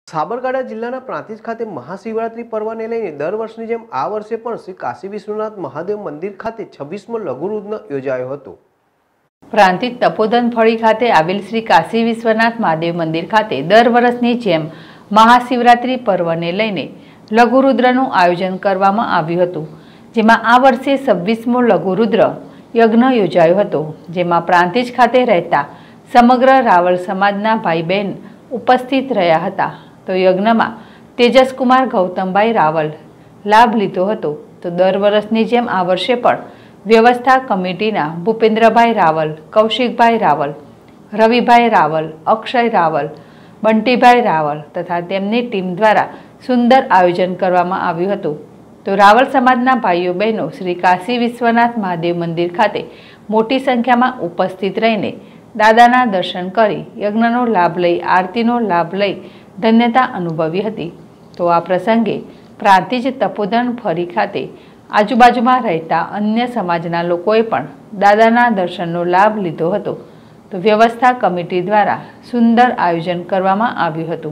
સાબરકાંઠા જિલ્લાના પ્રાંતિજ ખાતે મહાશિવરાત્રી પર્વને લઈને દર વર્ષની જેમ આ વર્ષે પણ શ્રી કાશી વિશ્વનાથ મહાદેવ મંદિર ખાતે 26મો લઘુરુદ્ર યોજાયો હતો। પ્રાંતિજ તપોધન ફળી ખાતે આવેલ શ્રી કાશી વિશ્વનાથ મહાદેવ મંદિર ખાતે દર વર્ષની જેમ મહાશિવરાત્રી પર્વને લઈને લઘુરુદ્રનું આયોજન કરવામાં આવ્યું હતું, જેમાં આ વર્ષે 26મો લઘુરુદ્ર યજ્ઞ યોજાયો હતો, જેમાં પ્રાંતિજ ખાતે રહેતા સમગ્ર રાવલ સમાજના ભાઈ બહેન ઉપસ્થિત રહ્યા હતા। તો યજ્ઞમાં તેજસકુમાર ગૌતમભાઈ રાવલ લાભ લીધો હતો। તો દર વર્ષની જેમ આ વર્ષે પણ વ્યવસ્થા કમિટીના ભૂપેન્દ્રભાઈ રાવલ, કૌશિકભાઈ રાવલ, રવિભાઈ રાવલ, અક્ષય રાવલ, બંટીભાઈ રાવલ તથા તેમની ટીમ દ્વારા સુંદર આયોજન કરવામાં આવ્યું હતું। તો રાવલ સમાજના ભાઈઓ બહેનો શ્રી કાશી વિશ્વનાથ મહાદેવ મંદિર ખાતે મોટી સંખ્યામાં ઉપસ્થિત રહીને દાદાના દર્શન કરી યજ્ઞનો લાભ લઈ આરતીનો લાભ લઈ ધન્યતા અનુભવી હતી। તો આ પ્રસંગે પ્રાંતિજ તપોધન ફરી ખાતે આજુબાજુમાં રહેતા અન્ય સમાજના લોકોએ પણ દાદાના દર્શનનો લાભ લીધો હતો। તો વ્યવસ્થા કમિટી દ્વારા સુંદર આયોજન કરવામાં આવ્યું હતું।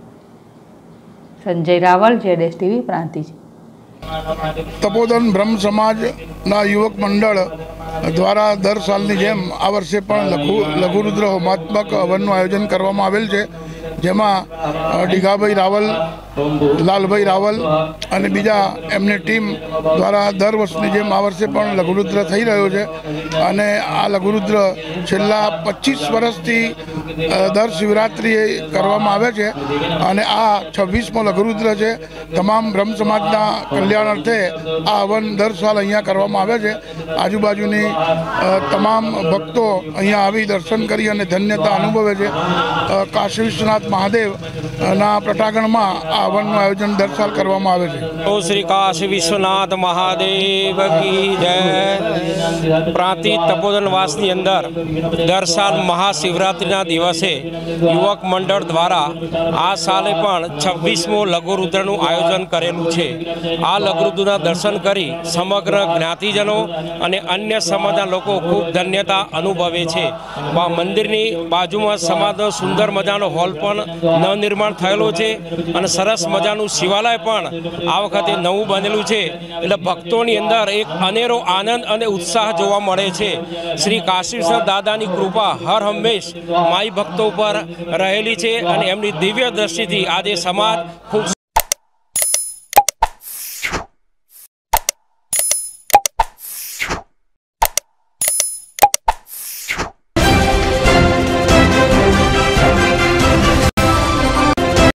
સંજય રાવલ, ZSTV પ્રાંતિજ। તપોધન બ્રહ્મ સમાજના યુવક મંડળ દ્વારા દર સાલની જેમ આ વર્ષે પણ લઘુરુદ્ર હોમાત્મક હવનનું આયોજન કરવામાં આવેલ છે, જેમાં ડીઘાભાઈ રાવલ, લાલભાઈ રાવલ અને બીજા એમની ટીમ દ્વારા દર વર્ષની જેમ આ વર્ષે પણ લઘુરુદ્ર થઈ રહ્યો છે। અને આ લઘુરુદ્ર છેલ્લા 25 વર્ષથી દર શિવરાત્રિએ કરવામાં આવે છે અને આ 26મો લઘુરુદ્ર છે। તમામ બ્રહ્મ સમાજના કલ્યાણ અર્થે આ હવન દર સાલ અહીંયા કરવામાં આવે છે। આજુબાજુની તમામ ભક્તો અહીંયા આવી દર્શન કરી અને ધન્યતા અનુભવે છે। કાશી વિશ્વનાથ મહાદેવના પ્રટાગણમાં આ હવનનું આયોજન દર સાલ કરવામાં આવે છે। શ્રી કાશી વિશ્વનાથ મહાદેવ કી જય। પ્રાંતિજ તપોધન વાસની અંદર દર સાલ મહાશિવરાત્રિના દિવસે યુવક મંડળ દ્વારા આ સાલે પણ 26મો લઘુરુદ્રનું આયોજન કરેલું છે। આ લઘુરુદ્રના દર્શન કરી સમગ્ર જ્ઞાતિજનો અને અન્ય સમાજના લોકો ખૂબ ધન્યતા અનુભવે છે। મંદિરની બાજુમાં સમાજનો સુંદર મજાનો હોલ પણ નવનિર્માણ થયેલો છે અને સરસ મજાનું શિવાલય પણ આ વખતે નવું બનેલું છે, એટલે ભક્તોની અંદર એક અનેરો આનંદ અને ઉત્સાહ જોવા મળે છે। શ્રી કાશી વિશ્વનાથ દાદાની કૃપા હર હંમેશ માઈ ભક્તો પર રહેલી છે અને એમની દિવ્ય દ્રષ્ટિથી આજે સમાજ ખૂબ